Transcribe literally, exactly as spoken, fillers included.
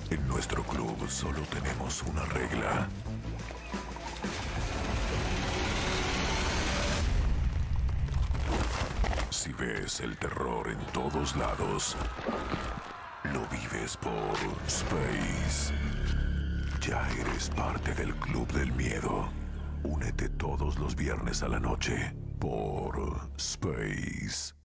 En nuestro club solo tenemos una regla. Si ves el terror en todos lados, lo vives por Space. Ya eres parte del Club del Miedo. Únete todos los viernes a la noche por Space.